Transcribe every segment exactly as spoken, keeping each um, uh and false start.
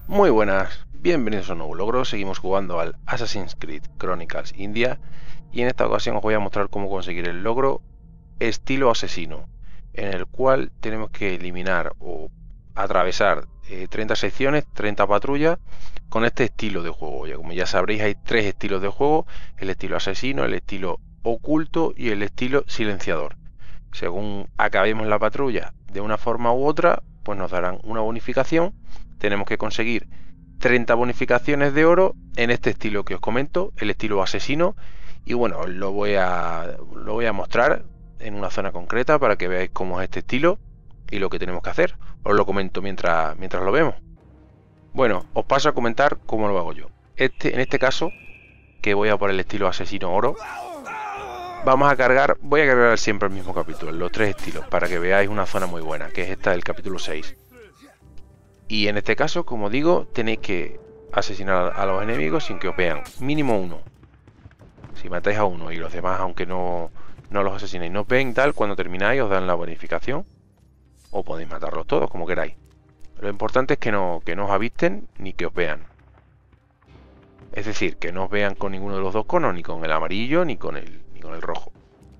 Muy buenas, bienvenidos a un nuevo logro. Seguimos jugando al Assassin's Creed Chronicles India y en esta ocasión os voy a mostrar cómo conseguir el logro estilo asesino, en el cual tenemos que eliminar o atravesar eh, treinta secciones, treinta patrullas con este estilo de juego. Ya como ya sabréis, hay tres estilos de juego: el estilo asesino, el estilo oculto y el estilo silenciador. Según acabemos la patrulla de una forma u otra, pues nos darán una bonificación. Tenemos que conseguir treinta bonificaciones de oro en este estilo que os comento, el estilo asesino. Y bueno, lo voy a, lo voy a mostrar en una zona concreta para que veáis cómo es este estilo y lo que tenemos que hacer. Os lo comento mientras, mientras lo vemos. Bueno, os paso a comentar cómo lo hago yo. Este, en este caso, que voy a por el estilo asesino oro, vamos a cargar, voy a cargar siempre el mismo capítulo, los tres estilos, para que veáis una zona muy buena, que es esta del capítulo seis. Y en este caso, como digo, tenéis que asesinar a los enemigos sin que os vean, mínimo uno. Si matáis a uno y los demás, aunque no, no los asesinéis, no os ven tal, cuando termináis os dan la bonificación. O podéis matarlos todos, como queráis. Lo importante es que no, que no os avisten ni que os vean. Es decir, que no os vean con ninguno de los dos conos, ni con el amarillo ni con el, ni con el rojo.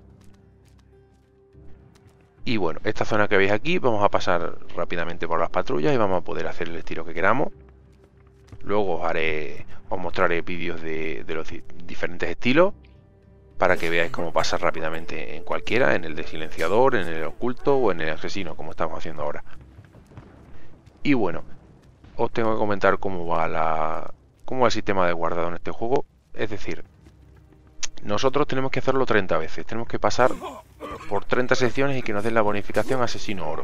Y bueno, esta zona que veis aquí, vamos a pasar rápidamente por las patrullas y vamos a poder hacer el estilo que queramos. Luego os haré, os mostraré vídeos de, de los di diferentes estilos para que veáis cómo pasar rápidamente en cualquiera, en el de silenciador, en el oculto o en el asesino, como estamos haciendo ahora. Y bueno, os tengo que comentar cómo va la, cómo va el sistema de guardado en este juego. Es decir, nosotros tenemos que hacerlo treinta veces, tenemos que pasar por treinta secciones y que nos den la bonificación asesino oro.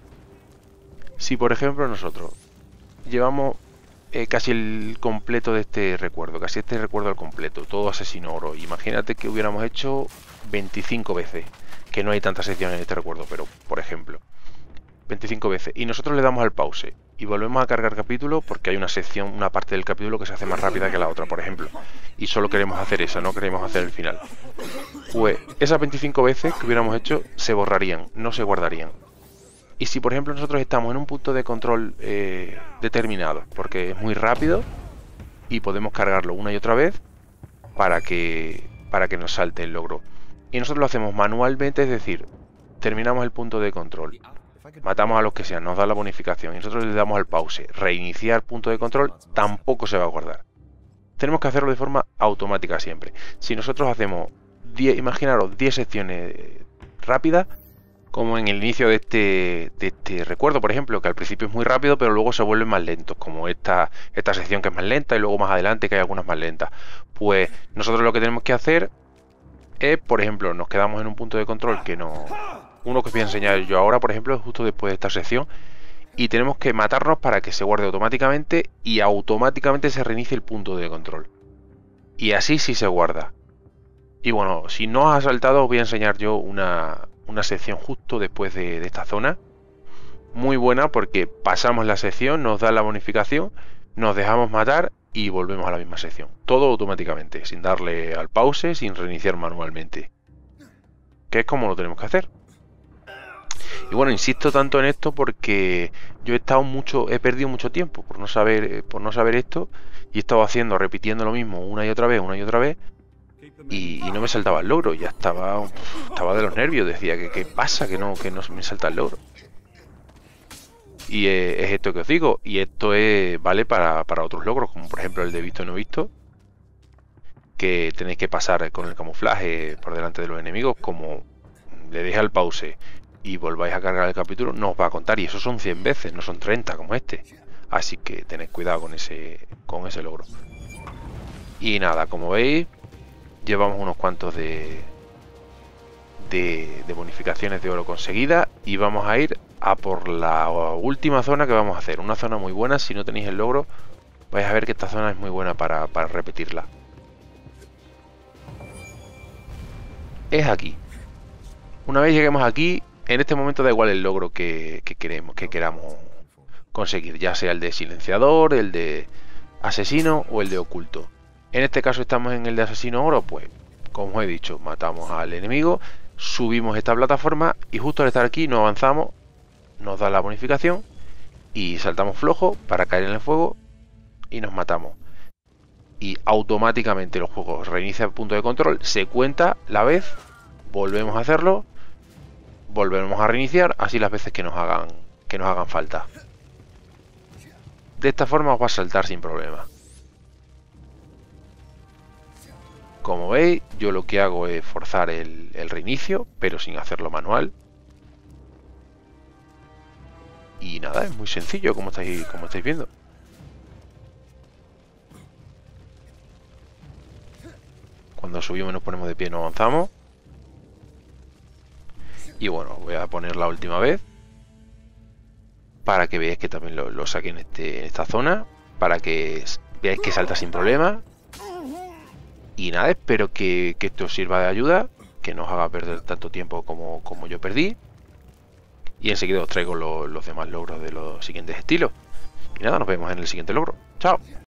Si por ejemplo nosotros llevamos eh, casi el completo de este recuerdo, casi este recuerdo al completo, todo asesino oro, imagínate que hubiéramos hecho veinticinco veces, que no hay tantas secciones en este recuerdo, pero por ejemplo veinticinco veces, y nosotros le damos al pause y volvemos a cargar capítulo porque hay una sección, una parte del capítulo que se hace más rápida que la otra, por ejemplo, y solo queremos hacer esa, no queremos hacer el final. Pues esas veinticinco veces que hubiéramos hecho se borrarían, no se guardarían. Y si por ejemplo nosotros estamos en un punto de control eh, determinado, porque es muy rápido y podemos cargarlo una y otra vez para que, para que nos salte el logro. Y nosotros lo hacemos manualmente, es decir, terminamos el punto de control, matamos a los que sean, nos da la bonificación y nosotros le damos al pause, reiniciar punto de control, tampoco se va a guardar. Tenemos que hacerlo de forma automática siempre. Si nosotros hacemos diez, imaginaros diez secciones rápidas, como en el inicio de este, de este recuerdo, por ejemplo, que al principio es muy rápido, pero luego se vuelven más lentos, como esta, esta sección que es más lenta y luego más adelante que hay algunas más lentas. Pues nosotros lo que tenemos que hacer es, por ejemplo, nos quedamos en un punto de control que no... Uno que os voy a enseñar yo ahora, por ejemplo, es justo después de esta sección, y tenemos que matarnos para que se guarde automáticamente y automáticamente se reinicie el punto de control. Y así sí se guarda. Y bueno, si no os ha saltado, os voy a enseñar yo una, una sección justo después de, de esta zona. Muy buena porque pasamos la sección, nos da la bonificación, nos dejamos matar y volvemos a la misma sección. Todo automáticamente, sin darle al pause, sin reiniciar manualmente. Que es como lo tenemos que hacer. Y bueno, insisto tanto en esto porque yo he estado mucho, he perdido mucho tiempo por no saber, por no saber esto, y he estado haciendo, repitiendo lo mismo una y otra vez, una y otra vez, y, y no me saltaba el logro. Ya estaba, estaba de los nervios, decía que qué pasa, que no, que no me salta el logro. Y eh, es esto que os digo, y esto es, vale para, para otros logros, como por ejemplo el de visto y no visto, que tenéis que pasar con el camuflaje por delante de los enemigos, como le deje al pause y volváis a cargar el capítulo, no os va a contar, y eso son cien veces, no son treinta como este. Así que tened cuidado con ese, con ese logro. Y nada, como veis, llevamos unos cuantos de, de, de bonificaciones de oro conseguidas y vamos a ir a por la última zona que vamos a hacer. Una zona muy buena, si no tenéis el logro, vais a ver que esta zona es muy buena para, para repetirla. Es aquí. Una vez lleguemos aquí, en este momento da igual el logro que, que queremos, que queramos conseguir, ya sea el de silenciador, el de asesino o el de oculto. En este caso estamos en el de asesino oro, pues como os he dicho, matamos al enemigo, subimos esta plataforma y justo al estar aquí no avanzamos, nos da la bonificación y saltamos flojo para caer en el fuego y nos matamos. Y automáticamente el juego reinicia el punto de control, se cuenta la vez, volvemos a hacerlo, volvemos a reiniciar, así las veces que nos hagan, que nos hagan falta. De esta forma os va a saltar sin problema. Como veis, yo lo que hago es forzar el, el reinicio, pero sin hacerlo manual. Y nada, es muy sencillo, como estáis, como estáis viendo. Cuando subimos y nos ponemos de pie no avanzamos. Y bueno, voy a poner la última vez, para que veáis que también lo, lo saqué en, este, en esta zona, para que veáis que salta sin problema. Y nada, espero que, que esto os sirva de ayuda, que no os haga perder tanto tiempo como, como yo perdí. Y enseguida os traigo lo, los demás logros de los siguientes estilos. Y nada, nos vemos en el siguiente logro. ¡Chao!